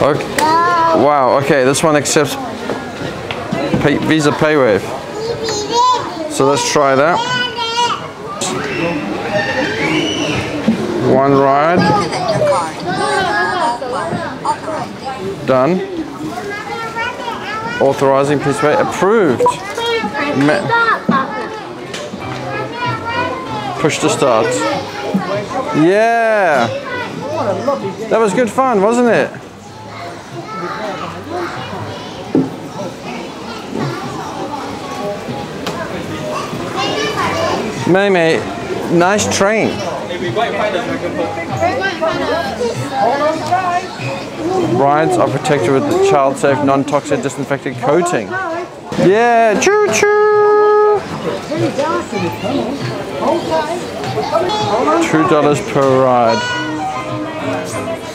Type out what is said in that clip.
Okay. Wow, okay, this one accepts Visa PayWave. So let's try that. One ride. Done. Authorizing, please pay. Approved. Push to start. Yeah. That was good fun, wasn't it? Mei, nice train. Rides are protected with the child-safe, non-toxic, disinfectant coating. Yeah, choo-choo! $2 per ride.